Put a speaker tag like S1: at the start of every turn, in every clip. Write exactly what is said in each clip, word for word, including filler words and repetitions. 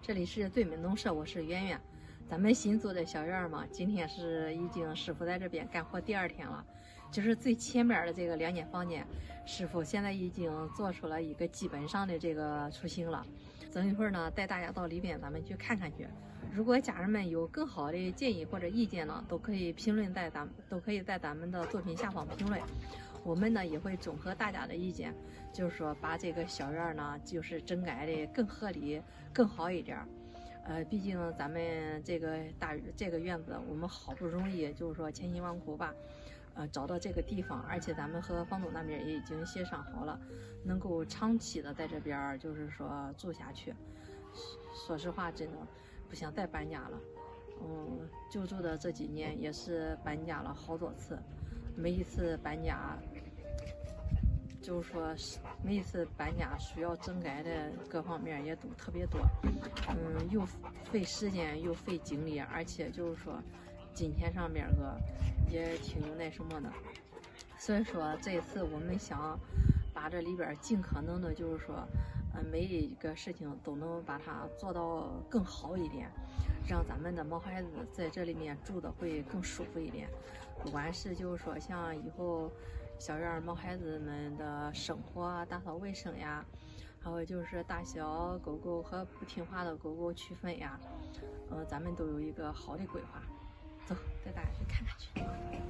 S1: 这里是对美农社，我是圆圆。咱们新做的小院嘛，今天是已经师傅在这边干活第二天了。就是最前面的这个两间房间，师傅现在已经做出了一个基本上的这个雏形了。等一会儿呢，带大家到里边，咱们去看看去。如果家人们有更好的建议或者意见呢，都可以评论在咱们都可以在咱们的作品下方评论。我们呢也会综合大家的意见，就是说把这个小院呢，就是整改的更合理、更好一点。呃，毕竟咱们这个大这个院子，我们好不容易就是说千辛万苦吧，呃，找到这个地方，而且咱们和房东那边也已经协商好了，能够长期的在这边就是说住下去。说实话，真的不想再搬家了。嗯，就住的这几年也是搬家了好多次，每一次搬家，就是说每一次搬家需要整改的各方面也都特别多，嗯，又费时间又费精力，而且就是说金钱上面个也挺那什么的。所以说这一次我们想把这里边尽可能的，就是说，呃，每一个事情都能把它做到更好一点，让咱们的毛孩子在这里面住的会更舒服一点。不管是就是说像以后小院毛孩子们的生活、打扫卫生呀，还有就是大小狗狗和不听话的狗狗区分呀，呃，咱们都有一个好的规划。走，带大家去看看去。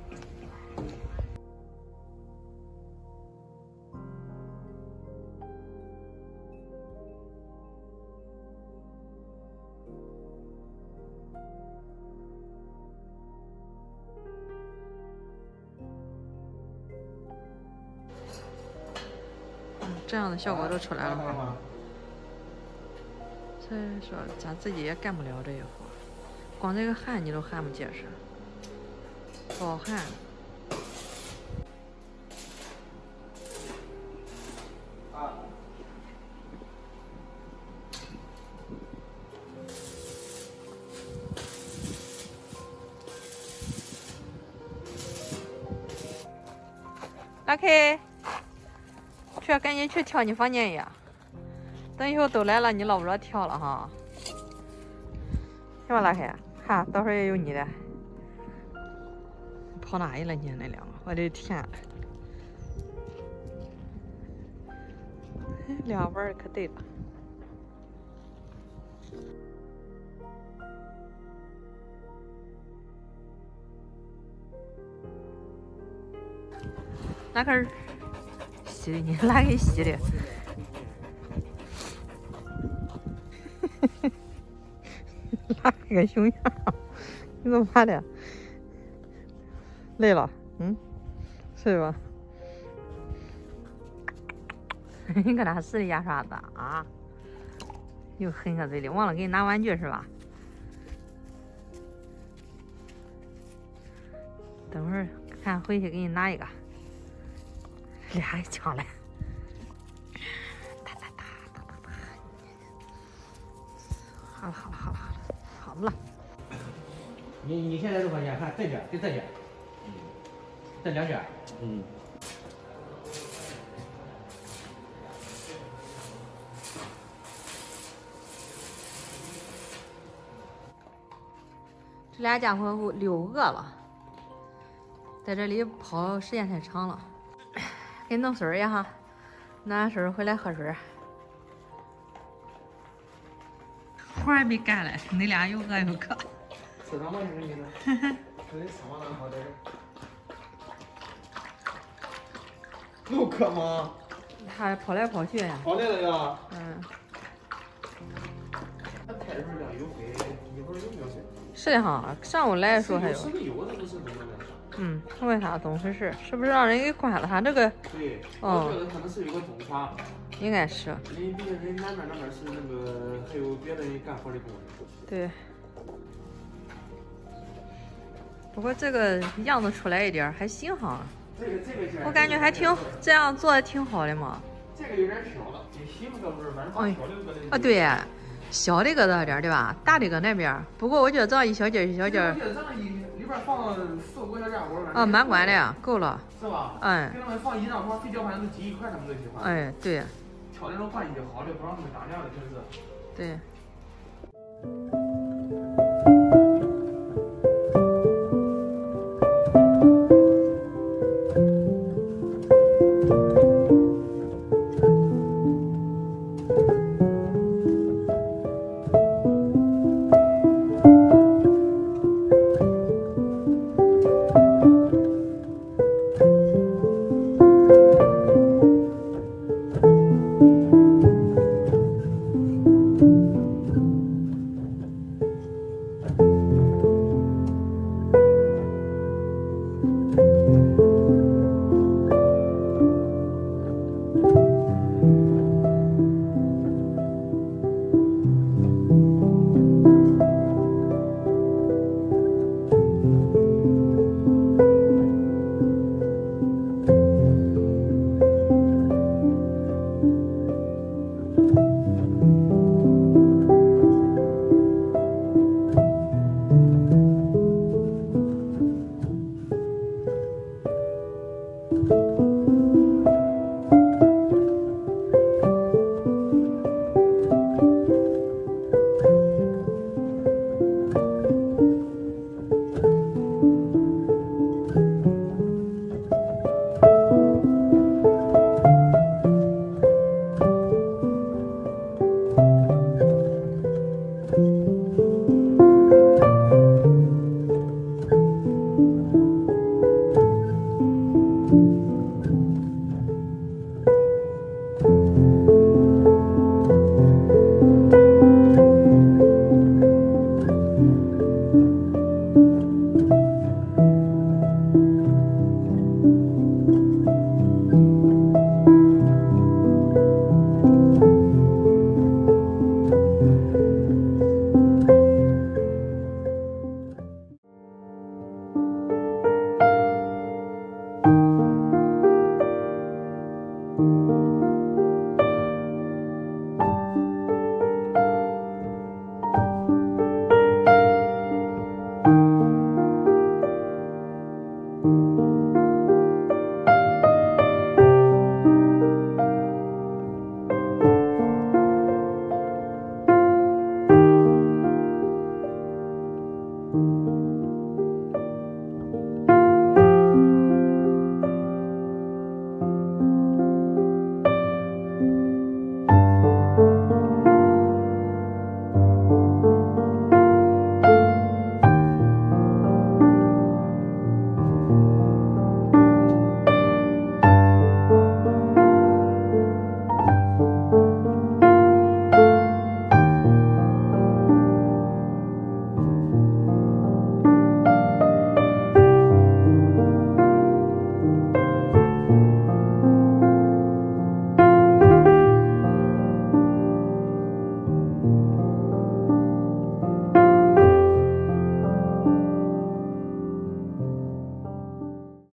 S1: 这样的效果都出来了吗？所以说咱自己也干不了这一活，光这个焊你都焊不结实，不好焊。拉开。去，赶紧去挑你房间呀！等以后都来了，你捞不着挑了哈。行吧，拉开，看，到时候也有你的。跑哪去了你那两个？我的天！两弯可对了。拉开。洗的你哪给洗的？哪个熊样？你怎么办的？累了？嗯，睡吧。你搁哪使的牙刷子啊？又狠个嘴里，忘了给你拿玩具是吧？等会儿看回去给你拿一个。俩抢来，哒哒哒哒哒哒，好了好了好了好了，好了。
S2: 你你现在这房间看这卷跟这卷，嗯，这两卷，嗯。
S1: 这俩家伙溜饿了，在这里跑时间太长了。给你弄水呀哈，拿水回来喝水。活还没干嘞，你俩又饿又渴。
S2: 吃啥嘛？你说你呢？这里什么能好点？又渴吗？
S1: 他跑来跑去呀。
S2: 跑来了呀。
S1: 嗯。
S2: 他开的时候量有水，一会儿有没有水？
S1: 是的哈，上午来的时候还有。
S2: 是个有的都是那个。
S1: 嗯，问他怎么回事？是不是让人给关了？他这个，
S2: 对，
S1: 哦，
S2: 我觉得可能是有个重罚，
S1: 应该是。
S2: 因为毕竟人南边那边是那个还有别的人干活的工人。
S1: 对。不过这个样子出来一点还行哈。
S2: 这个这个
S1: 我感觉还挺这样做的挺好的嘛。
S2: 这个有点小了，你媳妇倒不是，反正把小的搁那。
S1: 啊，对，小的搁这点对吧？大的搁那边。不过我觉得这样一小节一小节。
S2: 我觉得这样一。里边放四五个小家伙，
S1: 啊，满管的呀，够了，
S2: 是吧？
S1: 嗯，
S2: 给他们放一张床，睡觉反正都挤一块，他们都喜欢。
S1: 哎，对。
S2: 挑那种环境就好了，不让他们打架了，真是。
S1: 对。